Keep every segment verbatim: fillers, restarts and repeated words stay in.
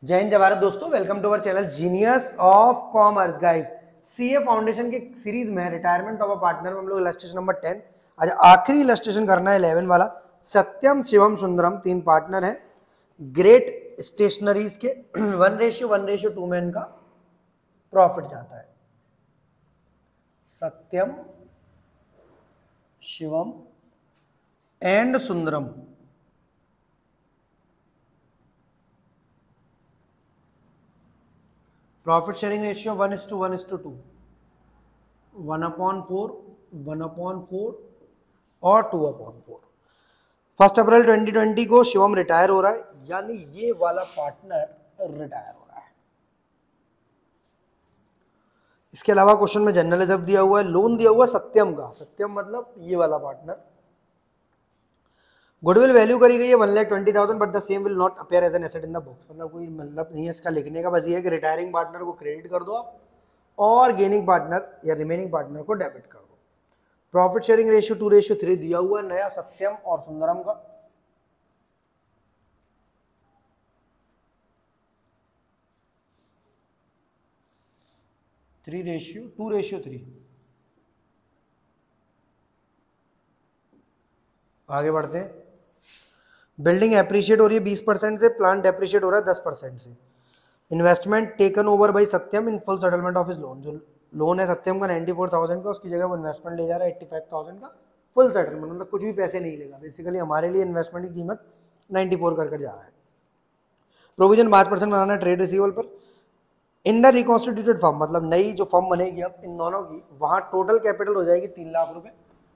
जय हिंद जय भारत दोस्तों, welcome to our channel genius of commerce. Guys, CA foundation के सीरीज में रिटायरमेंट ऑफ अ पार्टनर में हम लोग इलस्ट्रेशन नंबर टेन, आज आखिरी इलस्ट्रेशन करना है इलेवन वाला। सत्यम शिवम सुंदरम तीन पार्टनर हैं। ग्रेट स्टेशनरीज के one ratio one ratio two में इनका प्रॉफिट जाता है। Satyam Shivam and Sundaram, profit sharing ratio one is two one is two two, one upon four, one upon four और two upon four. First April twenty twenty को Shivam retire हो रहा है, यानी ये वाला पार्टनर रिटायर हो रहा है। इसके अलावा क्वेश्चन में जनरल रिजर्व दिया हुआ है, लोन दिया हुआ है सत्यम का। सत्यम मतलब ये वाला पार्टनर। गुडविल वैल्यू करी गई है one lakh twenty thousand, but the same will not appear as an asset in the books. मतलब कोई मतलब नहीं है इसका लिखने का, बस ये है कि रिटायरिंग पार्टनर को क्रेडिट कर दो आप और गेनिंग पार्टनर या रिमेनिंग पार्टनर को डेबिट कर दो। Profit sharing ratio two ratio three दिया हुआ है नया सत्यम और सुंदरम का। Three ratio two ratio three. आगे बढ़ते हैं। बिल्डिंग एप्रिशिएट हो रही है बीस परसेंट से, प्लांट एप्रिशिएट हो रहा है दस परसेंट से। Investment taken over by Satyam in full settlement of his loan. जो लोन है सत्यम का नाइन्टी फोर थाउजेंड का, उसकी जगह वो इन्वेस्टमेंट ले जा रहा है एट्टी फाइव थाउजेंड का फुल सेटलमेंट। मतलब कुछ भी पैसे नहीं लेगा, बेसिकली हमारे लिए इन्वेस्टमेंट की कीमत नाइन्टी फोर कर कर जा रहा है। प्रोविजन पांच परसेंट बनाना है ट्रेड रिसीवेबल पर। इन द रिकॉन्स्टिट्यूटेड फर्म, मतलब नई जो फर्म बनेगी अब इन दोनों की, वहां टोटल कैपिटल हो जाएगी तीन लाख रुपए।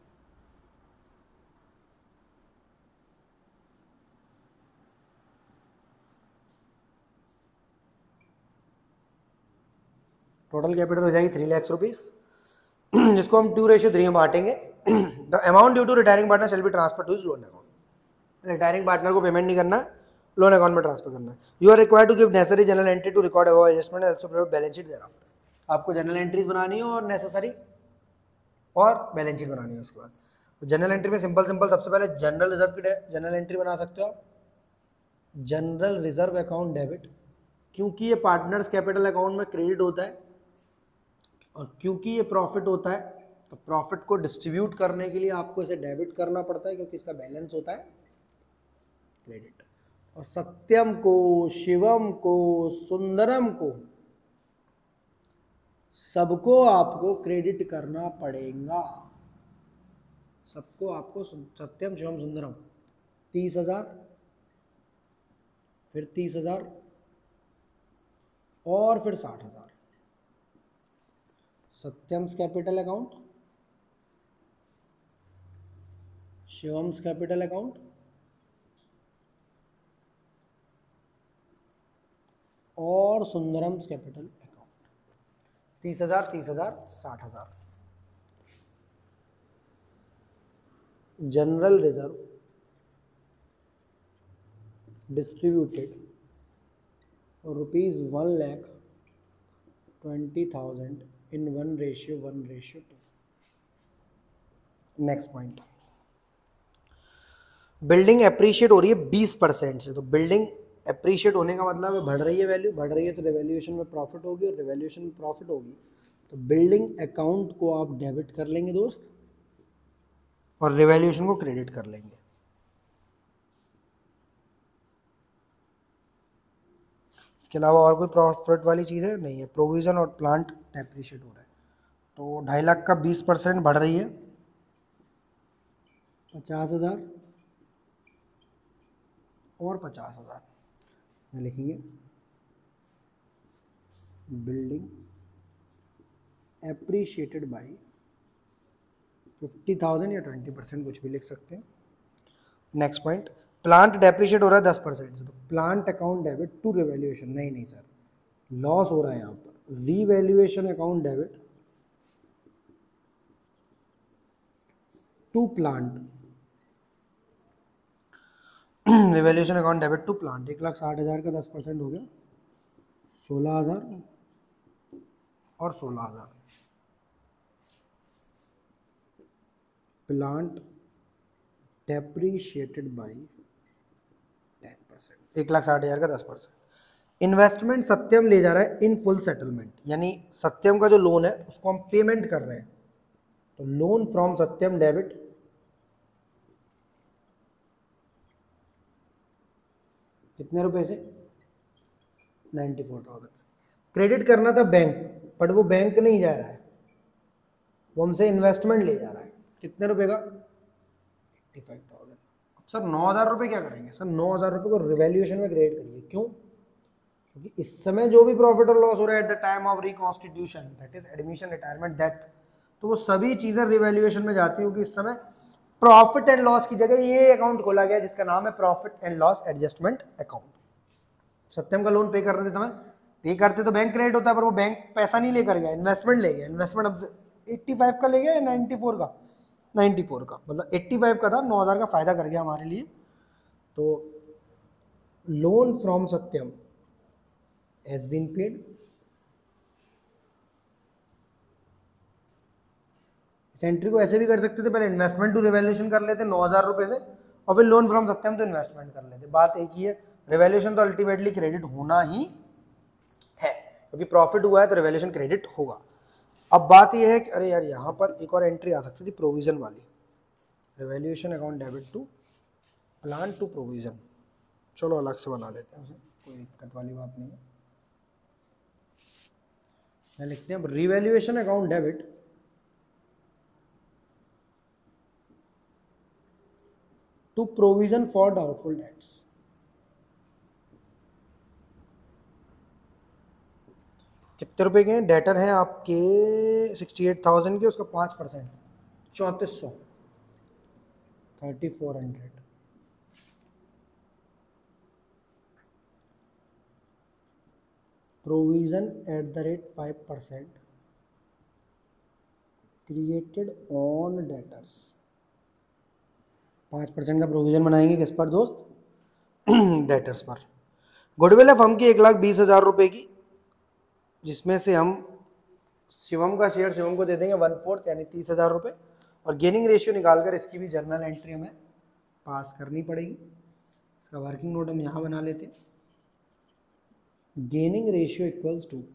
टोटल कैपिटल हो जाएगी थ्री लाख रुपीज, जिसको हम टू रेशियो थ्री में बांटेंगे। The amount due to retiring partner shall be transfer to his loan account. Retiring partner को पेमेंट नहीं करना है, लोन अकाउंट में ट्रांसफर करना है। You are required to give necessary journal entry to record about adjustment and also prepare balance sheet thereafter. आपको journal entries बनानी है और नेसेसरी और बैलेंस शीट बनानी है उसके बाद। तो जनरल एंट्री में सिंपल सिंपल सबसे पहले जनरल रिजर्व की जनरल एंट्री बना सकते हो आप। जनरल रिजर्व अकाउंट डेबिट, क्योंकि ये पार्टनर्स कैपिटल अकाउंट में क्रेडिट होता है और क्योंकि ये प्रॉफिट होता है, तो प्रॉफिट को डिस्ट्रीब्यूट करने के लिए आपको इसे डेबिट करना पड़ता है, क्योंकि इसका बैलेंस होता है क्रेडिट। और सत्यम को, शिवम को, सुंदरम को, सबको आपको क्रेडिट करना पड़ेगा। सबको आपको, सत्यम शिवम सुंदरम तीस हजार, फिर तीस हजार और फिर साठ हजार। Satyam's capital account, Shivam's capital account और सुंदरम्स कैपिटल अकाउंट। तीस हजार तीस हजार साठ हजार। General reserve distributed rupees one lakh twenty thousand in one ratio one ratio two. Next point, building appreciate हो रही है बीस परसेंट से। तो बिल्डिंग एप्रिशिएट होने का मतलब है बढ़ रही है वैल्यू, बढ़ रही है तो रिवैल्यूएशन में प्रॉफिट होगी, और रिवैल्यूएशन में प्रॉफिट होगी तो बिल्डिंग अकाउंट को आप डेबिट कर लेंगे दोस्त, और रिवैल्यूएशन को क्रेडिट कर लेंगे। इसके अलावा और कोई प्रॉफिट वाली चीज है नहीं है। प्रोविजन और प्लांट डेप्रिशिएट हो रहा है, तो ढाई लाख का बीस परसेंट बढ़ रही है पचास हजार और पचास हजार लिखेंगे। Building appreciated by fifty thousand या ट्वेंटी परसेंट, कुछ भी लिख सकते हैं। नेक्स्ट पॉइंट, प्लांट डेप्रिशिएट हो रहा है दस परसेंट से, तो plant account debit to revaluation. नहीं नहीं सर, लॉस हो रहा है यहाँ पर। Revaluation account debit to plant, revaluation account debit to plant. एक लाख साठ हजार का दस परसेंट हो गया सोलह हजार और सोलह हजार। Plant depreciated by ten percent, एक लाख साठ हजार का दस परसेंट। इन्वेस्टमेंट सत्यम ले जा रहा है इन फुल सेटलमेंट, यानी सत्यम का जो लोन है उसको हम पेमेंट कर रहे हैं, तो लोन फ्रॉम सत्यम डेबिट कितने रुपए से, नाइन्टी फोर थाउजेंड। क्रेडिट करना था बैंक, बट वो बैंक नहीं जा रहा है, वो हमसे इन्वेस्टमेंट ले जा रहा है, कितने रुपए का, एट्टी फाइव थाउजेंड। सर नौ हजार रुपए क्या करेंगे, सर नौ हजार रुपए को रिवैल्यूएशन में क्रिएट करिए, क्यों, क्योंकि इस समय जो भी प्रॉफिट और लॉस हो रहा है at the time of reconstitution, that is admission, retirement, that, तो वो सभी चीजें रिवैल्यूएशन में जाती हैं, क्योंकि इस समय प्रॉफिट एंड लॉस की जगह ये अकाउंट खोला गया जिसका नाम है profit and loss adjustment account. Satyam का लोन पे करने के समय पे करते तो बैंक क्रेडिट होता है, पर वो बैंक पैसा नहीं लेकर गया, इन्वेस्टमेंट ले गया। इन्वेस्टमेंट अब पचासी का ले गया या चौरानवे का, चौरानवे का, मतलब पचासी का था, नौ हजार का फायदा कर गया हमारे लिए। तो loan from Satyam has been paid. इस एंट्री को ऐसे भी कर सकते थे, पहले इन्वेस्टमेंट टू रिवैल्यूएशन कर लेते नौ हजार रुपए से, और फिर लोन फ्रॉम सत्यम तो इन्वेस्टमेंट कर लेते, बात एक ही है। रिवैल्यूएशन तो अल्टीमेटली क्रेडिट होना ही है, क्योंकि प्रॉफिट हुआ है तो रिवैल्यूएशन क्रेडिट होगा। अब बात यह है कि अरे यार यहाँ पर एक और एंट्री आ सकती थी प्रोविजन वाली, revaluation account debit to plan to provision, चलो अलग से बना लेते हैं उसे, कोई दिक्कत वाली बात नहीं है। क्या लिखते हैं, revaluation account debit to provision for doubtful debts. कितने रुपए के हैं, डेटर हैं आपके सिक्सटी एट थाउजेंड के, उसका पाँच परसेंट चौंतीस सौ, thirty four hundred. Provision at the rate five percent created on debtors. पाँच परसेंट का प्रोविजन बनाएंगे किस पर दोस्त, डेटर्स पर। गुडविल है फर्म की एक लाख बीस हजार रुपए की, जिसमें से हम शिवम का शेयर शिवम को दे देंगे वन फोर्थ यानी तीस हजार रुपए, और गेनिंग रेशियो निकालकर इसकी भी जर्नल एंट्री हमें पास करनी पड़ेगी। इसका वर्किंग नोट हम यहां बना लेते हैं, gaining ratio equals to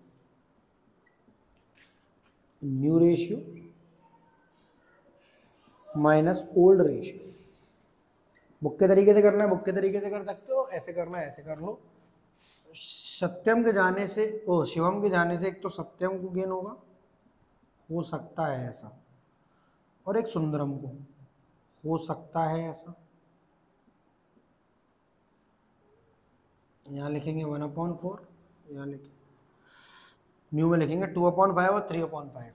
new ratio minus old ratio. Book के तरीके से करना है बुक के तरीके से कर सकते हो, ऐसे करना है ऐसे कर लो। सत्यम के जाने से, ओ शिवम के जाने से एक तो सत्यम को गेन होगा, हो सकता है ऐसा, और एक सुंदरम को हो सकता है ऐसा। यहाँ लिखेंगे वन अपॉन फोर, यहाँ लिखेंगे न्यू में लिखेंगे टू अपॉन फाइव और थ्री अपॉन फाइव।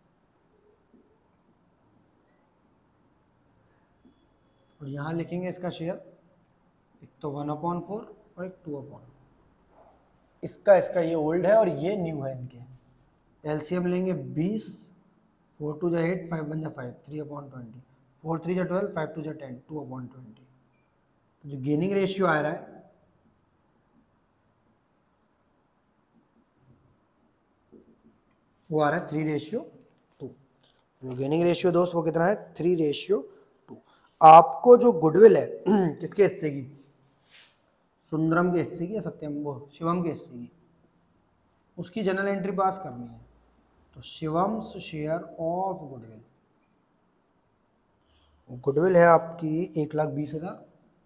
और यहाँ लिखेंगे इसका शेयर, एक तो वन अपॉन फोर और एक टू अपॉन, इसका इसका ये ओल्ड है और ये न्यू है इनके। एलसीएम लेंगे बीस, फोर टू जा एट, फाइव वन जा five, three upon twenty, four three जा ट्वेल्व, फाइव टू जा टेन, टू अपॉन ट्वेंटी। तो जो गेनिंग रेशियो आ रहा है वो आ रहा है थ्री रेशियो टू। जो गेनिंग रेशियो दोस्त वो कितना है, थ्री रेशियो टू। आपको जो गुडविल है किसके हिस्से की, सुंदरम के हिस्से की या सत्यम वो शिवम के हिस्से की, उसकी जनरल एंट्री पास करनी है। तो Shivam's share of goodwill, goodwill है आपकी एक लाख बीस हजार,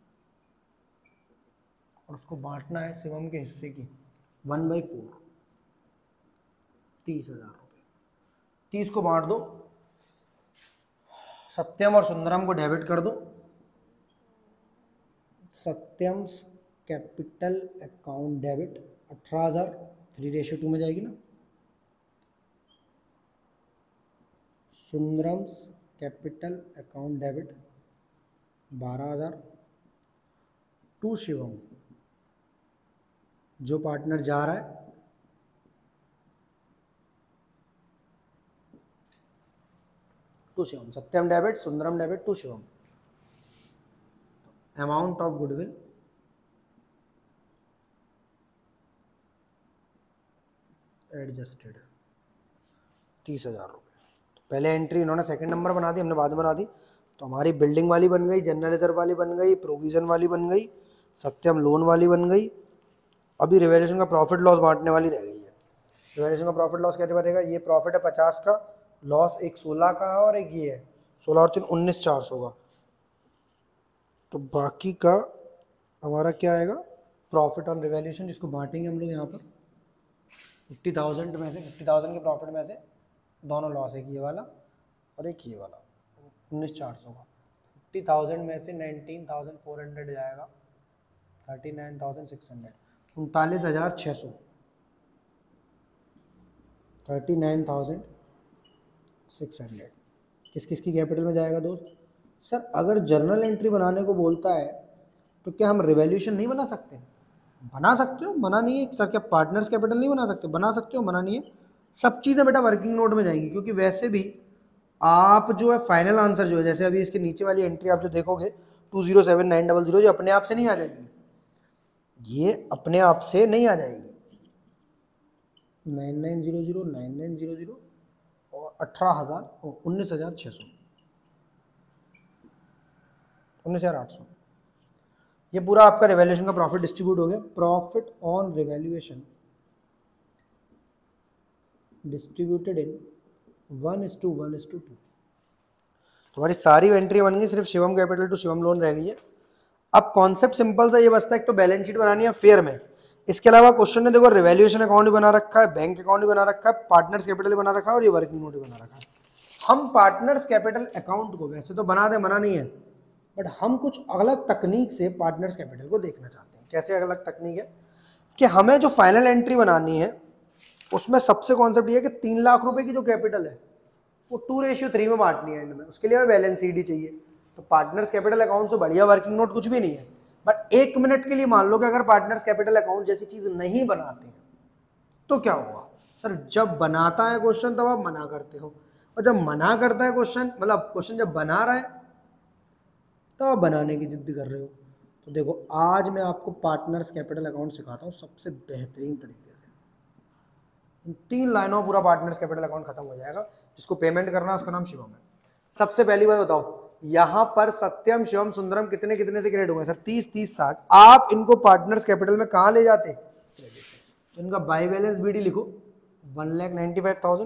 और उसको बांटना है शिवम के हिस्से की वन बाई फोर, तीस हजार रुपये। तीस को बांट दो, सत्यम और सुंदरम को डेबिट कर दो, सत्यम कैपिटल अकाउंट डेबिट अठारह हजार, थ्री रेशियो टू में जाएगी ना, सुंदरम्स कैपिटल अकाउंट डेबिट बारह हजार, टू शिवम जो पार्टनर जा रहा है to Shivam, Satyam debit Sundaram debit to Shivam. Amount of goodwill adjusted तीस हजार रुपये। तो पहले एंट्री इन्होंने सेकंड नंबर बना दी, हमने बाद में बना दी, तो हमारी बिल्डिंग वाली बन गई, जनरल रिजर्व वाली बन गई, प्रोविजन वाली बन गई, सत्यम लोन वाली बन गई, अभी रिवैल्यूएशन का प्रॉफिट लॉस बांटने वाली रह गई है। रिवैल्यूएशन का प्रॉफिट लॉस कैसे बनेगा, ये प्रॉफिट है पचास का, लॉस एक सोलह का है और एक ये है सोलह और तीन उन्नीस चार सौ का, तो बाकी का हमारा क्या आएगा, प्रॉफिट ऑन रिवैल्यूएशन, जिसको बांटेंगे हम लोग यहाँ पर फिफ्टी थाउजेंड में से, फिफ्टी थाउजेंड के प्रॉफिट में से दोनों लॉस, एक ये वाला और एक ये वाला, उन्नीस चार सौ का, फिफ्टी थाउजेंड में से नाइनटीन थाउजेंड फोर हंड्रेड जाएगा, thirty nine thousand six hundred उनतालीस हजार छः सौ thirty nine thousand six hundred किस किस की कैपिटल में जाएगा दोस्त। सर अगर जर्नल एंट्री बनाने को बोलता है तो क्या हम रिवैल्यूएशन नहीं बना सकते, बना सकते हो, मना नहीं है सर, क्या पार्टनर्स कैपिटल नहीं बना सकते, बना सकते हो, मना नहीं है, सब चीज़ें बेटा वर्किंग नोट में जाएंगी, क्योंकि वैसे भी आप जो है फाइनल आंसर जो है, जैसे अभी इसके नीचे वाली एंट्री आप जो देखोगे two zero seven nine double zero, जो अपने आप से नहीं आ जाएगी, ये अपने आप से नहीं आ जाएगी, nine nine zero zero nine nine zero zero और अठारह हजार उन्नीस हजार छः सौ उन्नीस हजार आठ सौ ये पूरा आपका रिवैल्यूएशन का प्रॉफिट डिस्ट्रीब्यूट हो गया। Profit on revaluation distributed in one is two one is two two, तुम्हारी सारी एंट्री बन गई, सिर्फ Shivam capital to Shivam loan रह गई है। अब कॉन्सेप्ट सिंपल सा ये बचता है, एक तो बैलेंस शीट बनानी है फेयर में, इसके अलावा क्वेश्चन ने देखो रिवैल्यूएशन अकाउंट भी बना रखा है, बैंक अकाउंट भी बना रखा है, पार्टनर्स कैपिटल भी बना रखा है और ये वर्किंग नोट भी बना रखा है। हम पार्टनर्स कैपिटल अकाउंट को वैसे तो बना दे, मना नहीं है, बट हम कुछ अलग तकनीक से पार्टनर्स कैपिटल को देखना चाहते हैं। कैसे अलग तकनीक है कि हमें जो फाइनल एंट्री बनानी है उसमें सबसे कॉन्सेप्ट ये है कि तीन लाख रुपए की जो कैपिटल है वो टू रेशियो थ्री में बांटनी है एंड में, उसके लिए हमें बैलेंस शीट ही चाहिए। तो पार्टनर्स कैपिटल अकाउंट से बढ़िया वर्किंग नोट कुछ भी नहीं है, बट एक मिनट के लिए मान लो कि अगर पार्टनर्स कैपिटल अकाउंट जैसी चीज नहीं बनाते हैं तो क्या होगा। सर जब बनाता है क्वेश्चन तब आप मना करते हो, और जब मना करता है क्वेश्चन, मतलब क्वेश्चन जब बना रहा है तब आप बनाने की जिद कर रहे हो। तो देखो आज मैं आपको पार्टनर्स कैपिटल अकाउंट सिखाता हूँ सबसे बेहतरीन तरीके से, इन तीन लाइनों में पूरा पार्टनर्स कैपिटल अकाउंट खत्म हो जाएगा। जिसको पेमेंट करना है उसका नाम शिवम है। सबसे पहली बात बताओ, यहां पर सत्यम शिवम सुंदरम कितने कितने से क्रेडिट हुए सर, तीस तीस साठ, आप इनको पार्टनर्स कैपिटल में कहां ले जाते, तो इनका बाई बैलेंस बीडी लिखो, one lakh ninety five thousand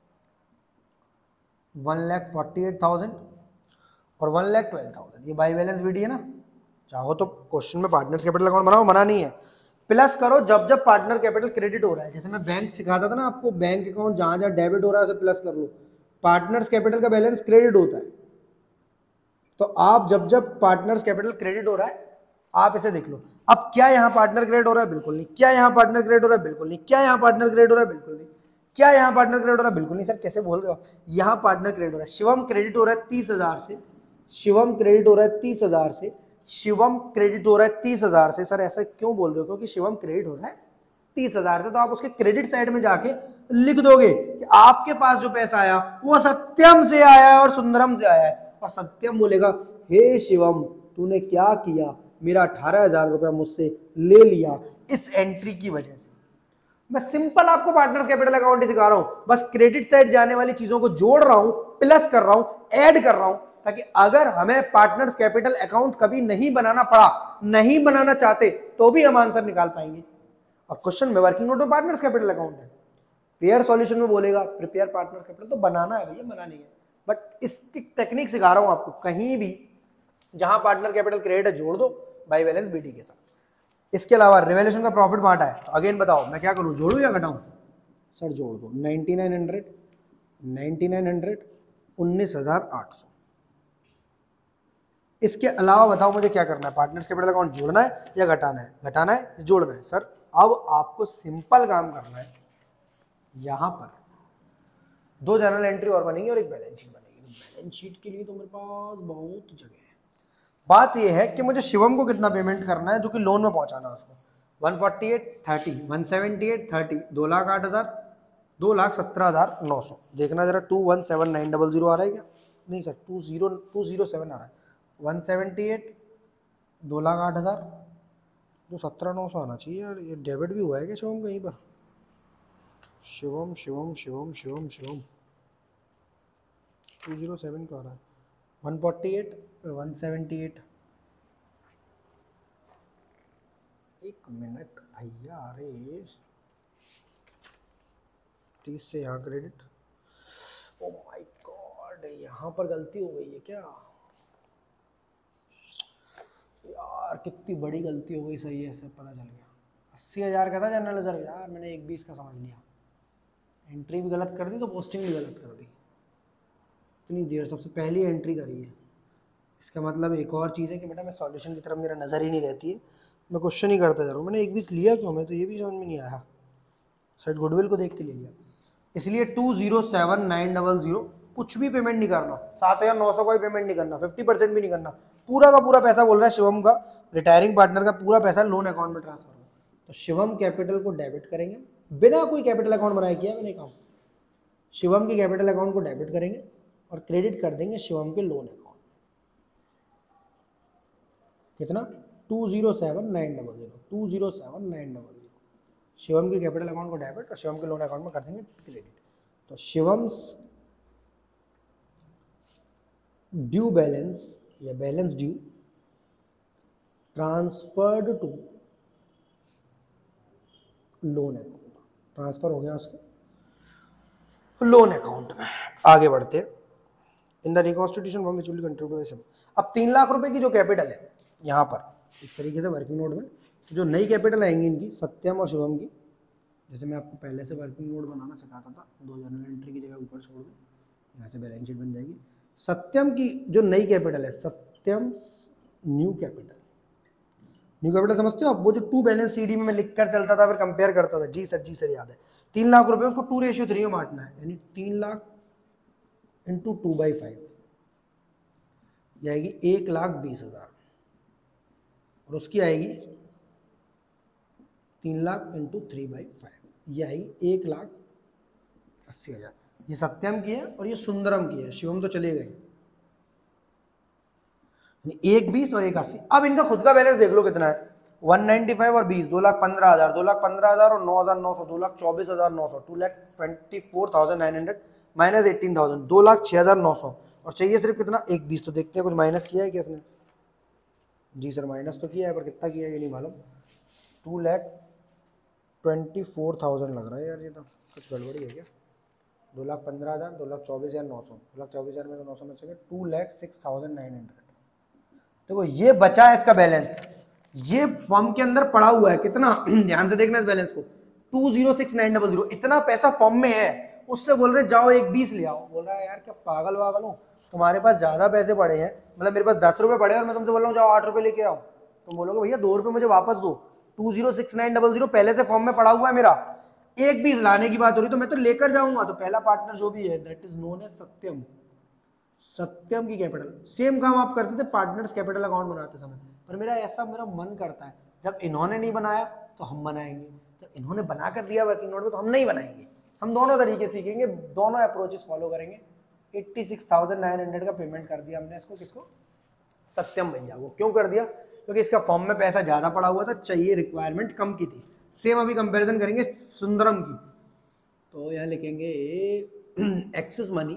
one lakh forty eight thousand और वन लैख ट्वेल्व थाउजेंड, ये बाई बैलेंस बीडी है ना। चाहो तो क्वेश्चन में पार्टनर्स कैपिटल अकाउंट बनाओ, मना नहीं है, प्लस करो जब जब पार्टनर कैपिटल क्रेडिट हो रहा है, जैसे मैं बैंक सिखाता था ना आपको, बैंक अकाउंट जहां जहां डेबिट हो रहा है उसे प्लस कर लो, पार्टनर्स कैपिटल का बैलेंस क्रेडिट होता है, तो आप जब जब पार्टनर्स कैपिटल क्रेडिट हो रहा है आप इसे देख लो। अब क्या यहां पार्टनर क्रेडिट हो रहा है, बिल्कुल नहीं, क्या यहां पार्टनर क्रेडिट हो रहा है, बिल्कुल नहीं, क्या यहां पार्टनर क्रेडिट हो रहा है, बिल्कुल नहीं, क्या यहां पार्टनर क्रेडिट हो रहा है, बिल्कुल नहीं। सर कैसे बोल रहे हो, यहां पार्टनर क्रेडिट हो रहा है, शिवम क्रेडिट हो रहा है तीस हजार से, शिवम क्रेडिट हो रहा है तीस हजार से, शिवम क्रेडिट हो रहा है तीस हजार से। सर ऐसा क्यों बोल रहे हो, क्योंकि शिवम क्रेडिट हो रहा है तीस हजार से, तो आप उसके क्रेडिट साइड में जाके लिख दोगे कि आपके पास जो पैसा आया वो सत्यम से आया है और सुंदरम से आया है, और सत्यम बोलेगा हे शिवम तूने क्या किया, मेरा अठारह हजार रुपया मुझसे ले लिया इस एंट्री की वजह से। मैं सिंपल आपको पार्टनर्स कैपिटल अकाउंट ही सिखा रहा हूं, बस क्रेडिट साइड जाने वाली चीजों को जोड़ रहा हूं, प्लस कर रहा हूं, ऐड कर रहा हूं, ताकि अगर हमें पार्टनर्स कैपिटल अकाउंट कभी नहीं बनाना पड़ा, नहीं बनाना चाहते, तो भी हम आंसर निकाल पाएंगे। और क्वेश्चन में वर्किंग नोट में पार्टनर्स कैपिटल अकाउंट है, फेयर सॉल्यूशन में बोलेगा प्रिपेयर पार्टनर्स कैपिटल, तो बनाना है भैया, मना नहीं है, बट इसकी टेक्निक सिखा रहा हूं आपको, कहीं भी जहां पार्टनर कैपिटल क्रेडिट है जोड़ दो बाई बैलेंस बीडी के साथ। इसके अलावा रिवैल्यूएशन का प्रॉफिट बांटा है, तो अगेन बताओ मैं क्या करूं, जोड़ू या घटाऊं। सर जोड़ दो, ninety nine hundred ninety nine hundred उन्नीस हजार आठ सौ। इसके अलावा बताओ मुझे क्या करना है, पार्टनर्स कैपिटल अकाउंट जोड़ना है या घटाना है, घटाना है जोड़ना है। सर अब आपको सिंपल काम करना है, यहां पर दो जर्नल एंट्री और बनेंगी और एक बैलेंस शीट बनेगी। बैलेंस शीट के लिए तो मेरे पास बहुत जगह है। बात यह है कि मुझे शिवम को कितना पेमेंट करना है जो कि लोन में पहुंचाना है उसको, one forty eight thirty one seventy eight thirty दो लाख आठ हजार दो लाख सत्रह हजार नौ सौ। देखना जरा two one seven nine double zero आ रहा है क्या, नहीं sir two zero two zero seven आ रहा है, वन सेवेंटी एट दो लाख आठ हजार जो सत्रह नौ सौ आना चाहिए यार। ये डेबिट भी हुआ है क्या शिवम कहीं पर, Shivam Shivam Shivam Shivam Shivam two zero seven का आ रहा है, one forty eight one seventy eight एक मिनट भैया, अरे तीस से यहाँ क्रेडिट, ओ माय गॉड, यहाँ पर गलती हो गई है क्या यार, कितनी बड़ी गलती हो गई। सही है, सब पता चल गया। अस्सी हजार का था जनरल रिजर्व यार, मैंने एक बीस का समझ लिया। एंट्री भी गलत कर दी तो पोस्टिंग भी गलत कर दी। इतनी देर सबसे पहली एंट्री करी है। इसका मतलब एक और चीज़ है कि बेटा मैं सॉल्यूशन की तरफ मेरा नज़र ही नहीं रहती है, मैं क्वेश्चन ही करता जा रहा हूँ। मैंने एक बीस लिया क्यों, मैं तो ये भी समझ में नहीं आया। शायद गुडविल को देख के ले लिया। इसलिए two zero seven nine double zero कुछ भी पेमेंट नहीं करना, सात हजार नौ सौ का भी पेमेंट नहीं करना, फिफ्टी परसेंट भी नहीं करना। पूरा का पूरा पैसा बोल रहा है शिवम का, रिटायरिंग पार्टनर का पूरा पैसा लोन अकाउंट में ट्रांसफर हो। तो शिवम कैपिटल को डेबिट करेंगे, बिना कोई कैपिटल अकाउंट बनाया किया मैंने काम। शिवम की कैपिटल अकाउंट को डेबिट करेंगे और क्रेडिट कर देंगे शिवम के लोन अकाउंट। कितना, two zero seven nine double zero two zero seven nine double zero Shivam की कैपिटल अकाउंट को डेबिट और शिवम के लोन अकाउंट में कर देंगे क्रेडिट। तो शिवम ड्यू बैलेंस या balance due transferred to loan account, transfer हो गया उसके लोन अकाउंट में। आगे बढ़ते हैं। In the reconstitution form which will contribute. अब तीन लाख रुपए की जो कैपिटल है यहाँ पर एक तरीके से वर्किंग नोट में जो नई कैपिटल आएंगी इनकी, सत्यम और शिवम की, जैसे मैं आपको पहले से वर्किंग नोट बनाना सिखाता था, दो जर्नल एंट्री की जगह ऊपर छोड़ दूँ, यहाँ से बैलेंस शीट बन जाएगी। सत्यम की जो नई कैपिटल है, Satyam new capital, new capital समझते हो आप, वो जो टू बैलेंस सीडी में मैं लिख कर चलता था, फिर कंपेयर करता था। जी सर, जी सर याद है। तीन लाख रुपए उसको टू रेशियो थ्री में बांटना है, यानी तीन lakh into two by five आएगी एक लाख बीस हजार, और उसकी आएगी तीन lakh into three by five, ये आएगी एक लाख अस्सी हजार। ये सत्यम की है और ये सुंदरम की है, शिवम तो चले गए। एक बीस और एक अस्सी। अब इनका खुद का बैलेंस देख लो कितना है, वन नाइन्टी फाइव और बीस, दो लाख पंद्रह हजार, दो लाख पंद्रह हजार और नौ हजार नौ सौ, दो लाख चौबीस हजार नौ सौ, two lakh twenty four thousand nine hundred minus eighteen thousand, दो लाख छह हजार नौ सौ, और चाहिए सिर्फ कितना, एक बीस। तो देखते हैं कुछ माइनस किया है क्या इसने। जी सर माइनस तो किया है, पर कितना किया है ये नहीं मालूम। Two lakh twenty four thousand लग रहा है यार, ये तो कुछ गड़बड़ी है क्या। दो लाख पंद्रह हजार, दो लाख चौबीस हजार नौ सौ, दो लाख चौबीस हजार में तो नौ सौ में चाहिए, two lakh six thousand nine hundred. देखो ये बचा है इसका बैलेंस, ये फॉर्म के अंदर पड़ा हुआ है कितना, ध्यान से देखना इस बैलेंस को, two zero six nine double zero, इतना पैसा फॉर्म में है। उससे बोल रहे जाओ एक बीस ले आओ, बोल रहा है यार क्या पागल वागल हो, तुम्हारे पास ज्यादा पैसे पड़े हैं, मतलब मेरे पास दस रुपए पड़े और मैं तुमसे बोल रहा हूँ जाओ आठ रुपए लेके आओ, तुम बोलोगे भैया दो रुपए मुझे वापस दो। Two zero six nine double zero पहले से फॉर्म में पड़ा हुआ है मेरा, एक बीस लाने की बात हो रही तो मैं तो लेकर जाऊंगा। तो पहला पार्टनर जो भी है that is known as Satyam, Satyam की कैपिटल। सेम काम आप करते थे पार्टनर्स कैपिटल अकाउंट बनाते समय, पर मेरा ऐसा मेरा मन करता है जब इन्होंने नहीं बनाया तो हम बनाएंगे, जब इन्होंने बना कर दिया वर्किंग नोट में तो हम नहीं बनाएंगे। हम दोनों तरीके सीखेंगे, दोनों अप्रोचेस फॉलो करेंगे। Eighty six thousand nine hundred का पेमेंट कर दिया हमने इसको, किसको, सत्यम भैया को। क्यों कर दिया, क्योंकि इसका फॉर्म में पैसा ज्यादा पड़ा हुआ था, चाहिए रिक्वायरमेंट कम की थी। सेम अभी कंपैरिजन करेंगे सुंदरम की, तो यहाँ लिखेंगे एक्सेस मनी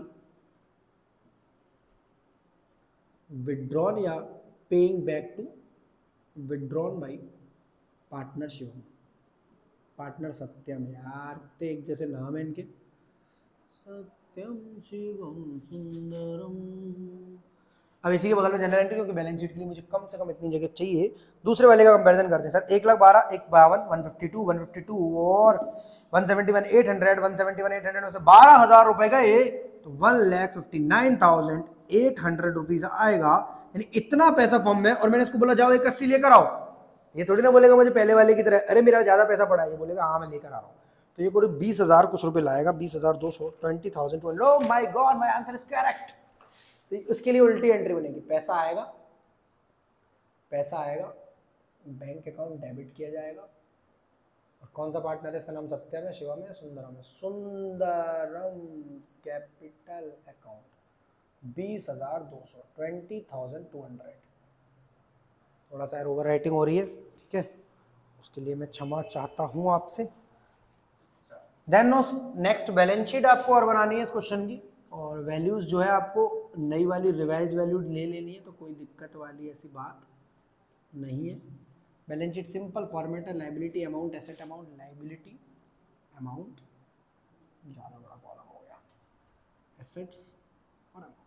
withdrawn या paying back to withdrawn by partner Shivam, partner Satyam. यार तो एक जैसे नाम है इनके, सत्यम शिवम सुंदरम। अब इसी के बगल में जनरल एंट्री, क्योंकि बैलेंस शीट के लिए मुझे कम से कम इतनी जगह चाहिए। दूसरे वाले का कंपैरिजन करते हैं सर, एक लाख बारह, एक बावन, one fifty two, one fifty two और one seventy one eight hundred, one seventy one eight hundred में से बारह हजार रुपए का ये, तो one lakh fifty nine thousand eight hundred rupees आएगा। यानी इतना पैसा फॉर्म में, और मैंने इसको बोला जाओ एक अस्सी लेकर आओ। ये थोड़ी ना बोलेगा मुझे पहले वाले की तरह अरे मेरा ज्यादा पैसा पड़ा है, ये बोलेगा हाँ मैं लेकर आ रहा हूँ। तो ये कोई बीस हजार कुछ रुपए लाएगा, बीस हजार दो सौ, twenty thousand two hundred. Oh my god, my answer is correct. तो उसके लिए उल्टी एंट्री बनेगी, पैसा आएगा, पैसा आएगा, बैंक अकाउंट डेबिट किया जाएगा। और कौन सा पार्टनर है, इसका नाम सत्यम है, शिवम है, सुंदरम है। सुंदरम कैपिटल अकाउंट बीस हजार दो सौ, ट्वेंटी थाउजेंड टू हंड्रेड। थोड़ा सा ओवर राइटिंग हो रही है, ठीक है, उसके लिए मैं क्षमा चाहता हूं आपसे। देन नेक्स्ट बैलेंस शीट आपको और बनानी है इस क्वेश्चन की, और वैल्यूज जो है आपको नई वाली रिवाइज वैल्यू ले लेनी है, तो कोई दिक्कत वाली ऐसी बात नहीं है। बैलेंस शीट सिंपल फॉर्मेट है, liability amount, asset amount, liability amount, ज़्यादा बड़ा कॉलम हो गया, एसेट्स और अमाउंट।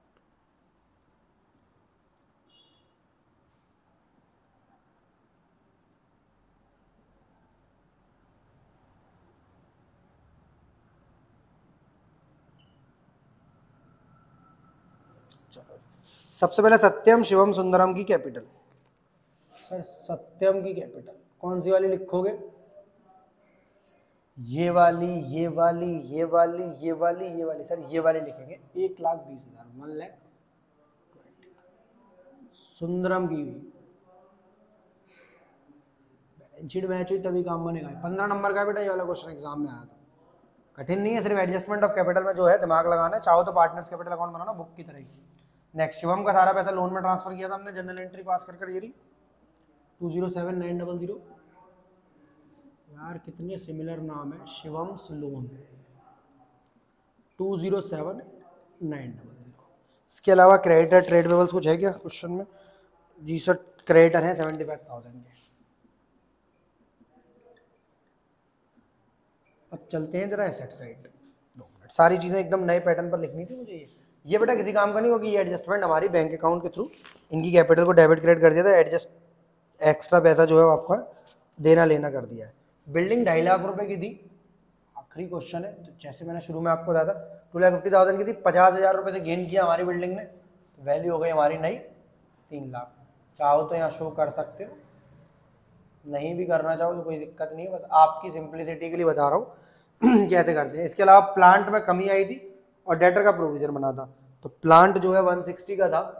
चलो सबसे पहले सत्यम शिवम सुंदरम की कैपिटल। सर सत्यम की कैपिटल कौन सी वाली लिखोगे? ये वाली, ये वाली, ये वाली, ये वाली, ये वाली। सर ये वाली लिखेंगे, एक लाख बीस हजार, वन लैख। सुंदरम की भी बैलेंस शीट मैच हुई तभी काम बनेगा। पंद्रह नंबर का बेटा ये वाला क्वेश्चन एग्जाम में आया था, कठिन नहीं है, सिर्फ एडजस्टमेंट ऑफ कैपिटल में जो है दिमाग लगाना है। चाहो तो पार्टनर्स कैपिटल अकाउंट बनाना बुक की तरह ही। नेक्स्ट, शिवम का सारा पैसा लोन में ट्रांसफर किया था हमने, जनरल एंट्री पास कर कर। ये रही two zero seven nine double zero. यार कितने सिमिलर नाम है, Shivam's loan two zero seven nine double zero. इसके अलावा क्रेडिटर ट्रेड पेबल्स कुछ है क्या क्वेश्चन में? जी सर क्रेडिटर है सेवेंटी फाइव थाउजेंड के। अब चलते हैं जरा एसेट साइड, दो मिनट। सारी चीजें एकदम नए पैटर्न पर लिखनी थी मुझे। ये ये बेटा किसी काम का नहीं होगी, ये एडजस्टमेंट हमारी बैंक अकाउंट के थ्रू इनकी कैपिटल को डेबिट क्रेडिट कर दिया था, एडजस्ट एक्स्ट्रा पैसा जो है वो आपका देना लेना कर दिया है। बिल्डिंग ढाई लाख रुपए की थी, आखिरी क्वेश्चन है। तो जैसे मैंने शुरू में आपको बताया था टू लाख फिफ्टी थाउजेंड की थी, पचास हजार रुपए से गेन किया हमारी बिल्डिंग ने, तो वैल्यू हो गई हमारी नई तीन लाख। चाहो तो यहाँ शो कर सकते हो, नहीं भी करना चाहो तो कोई दिक्कत नहीं है, बस आपकी सिंप्लिसिटी के लिए बता रहा हूँ कैसे करते हैं। इसके अलावा प्लांट में कमी आई थी और डेटर का प्रोविजन बना था। तो प्लांट जो है वन सिक्सटी का था,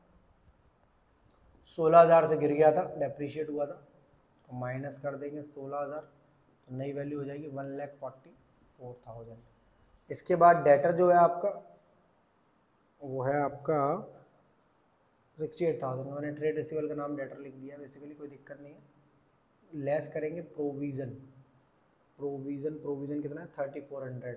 सोलह हजार से गिर गया था, डेप्रीशिएट हुआ था, तो माइनस कर देंगे सोलह हजार, तो नई वैल्यू हो जाएगी one lakh forty four thousand. इसके बाद डेटर जो है आपका वो है आपका सिक्सटी एट थाउजेंड। मैंने ट्रेड रिसीवेबल का नाम डेटर लिख दिया, बेसिकली कोई दिक्कत नहीं है। लेस करेंगे प्रोविजन, प्रोविजन प्रोविजन कितना है thirty four hundred,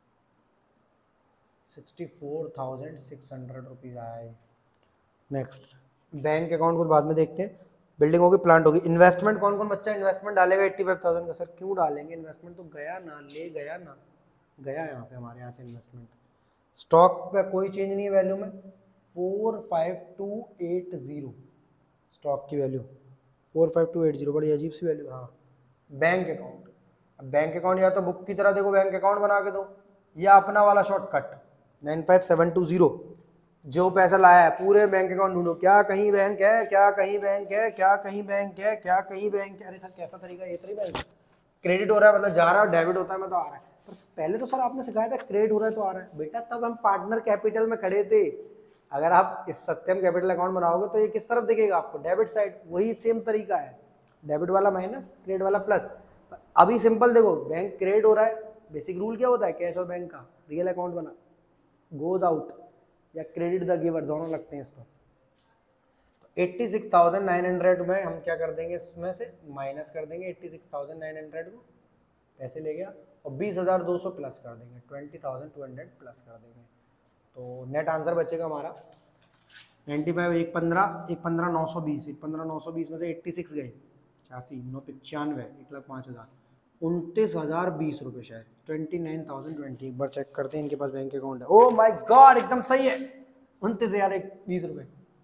sixty four thousand six hundred rupees आया है। नेक्स्ट बैंक अकाउंट को बाद में देखते हैं। बिल्डिंग होगी, प्लांट होगी। इन्वेस्टमेंट कौन कौन बच्चा इन्वेस्टमेंट डालेगा एट्टी फाइव थाउजेंड का? सर क्यों डालेंगे इन्वेस्टमेंट, तो गया ना, ले गया ना, गया यहाँ से, हमारे यहाँ से इन्वेस्टमेंट। स्टॉक पे कोई चेंज नहीं है वैल्यू में, four five two eight zero stock की value, four five two eight zero, बड़ी अजीब सी वैल्यू। हाँ बैंक अकाउंट, अब बैंक अकाउंट या तो बुक की तरह देखो बैंक अकाउंट बना के दो, या अपना वाला shortcut nine five seven two zero, जो पैसा लाया है पूरे बैंक अकाउंट ढूंढो, क्या कहीं बैंक है, क्या कहीं बैंक है, क्या कहीं बैंक है, क्या कहीं बैंक है। अरे सर कैसा तरीका, ये तरीका बैंक क्रेडिट हो रहा है मतलब जा रहा है, डेबिट होता है मैं तो आ रहा है। पर पहले तो सर आपने सिखाया था क्रेडिट हो रहा है तो आ रहा है बेटा, तब हम पार्टनर कैपिटल में खड़े थे। अगर आप इस सत्यम कैपिटल अकाउंट बनाओगे तो ये किस तरफ दिखेगा आपको, डेबिट साइड। वही सेम तरीका है, डेबिट वाला माइनस, क्रेडिट वाला प्लस। अभी सिंपल देखो, बैंक क्रेडिट हो रहा है, बेसिक रूल क्या होता है कैश और बैंक का, रियल अकाउंट बना, गोज आउट या क्रेडिट द गिवर, दोनों लगते हैं इस पर। तो eighty six thousand nine hundred में हम क्या कर देंगे, इसमें से माइनस कर देंगे eighty six thousand nine hundred को, पैसे ले गया, और बीस हजार दो सौ प्लस कर देंगे, twenty thousand two hundred plus कर देंगे। तो नेट आंसर बचेगा हमारा नाइन्टी फाइव, एक पंद्रह, एक पंद्रह नौ सौ बीस, एक पंद्रह नौ सौ बीस में से एट्टी सिक्स गए, छियासी नौ पचानवे, एक लाख पाँच हज़ार, उनतीस हजार बीस रुपये शायद, ट्वेंटी नाइन थाउजेंड ट्वेंटी। एक बार चेक करते हैं इनके पास बैंक अकाउंट है। ओ माय गॉड एकदम सही है, उनतीस हजार एक बीस रुपये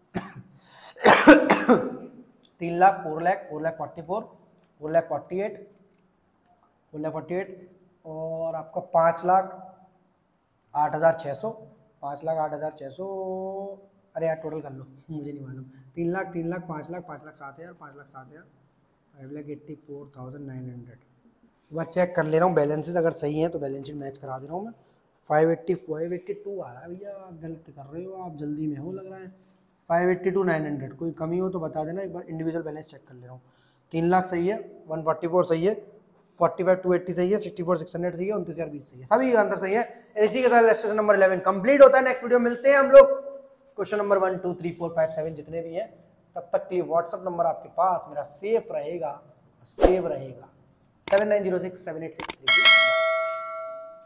तीन lakh, four lakh, four lakh forty four, four lakh forty eight, four lakh forty eight, और आपका पाँच लाख आठ हजार छः सौ, पाँच लाख आठ हजार छः सौ, अरे यार टोटल कर लो मुझे नहीं मालूम, तीन लाख, तीन लाख, पाँच लाख, पाँच लाख सात हजार, पाँच लाख सात हजार, five lakh eighty four thousand nine hundred. एक बार चेक कर ले रहा हूँ बैलेंसेस, अगर सही है तो बैलेंस शीट मैच करा दे रहा हूँ मैं। Five eighty, five eighty two आ रहा है भैया, गलत कर रहे हो आप, जल्दी में हो लग रहा है। Five eighty two nine hundred, कोई कमी हो तो बता देना, एक बार इंडिविजुअल बैलेंस चेक कर ले रहा हूँ। तीन लाख सही है, वन फोर्टी फोर सही है, फोर्टी फाइव टू एट्टी सही है, सिक्सटी फोर सिक्स हंड्रेड सही है, उनतीस हजार बीस सही है, सभी आंसर सही है। इसी के साथ लेक्चर नंबर इलेवन कंप्लीट होता है। नेक्स्ट वीडियो मिलते हैं हम लोग question number one two three four five seven जितने भी हैं, तब तक के लिए व्हाट्सअप नंबर आपके पास मेरा सेफ रहेगा, सेव रहेगा, seven nine zero six seven eight six three.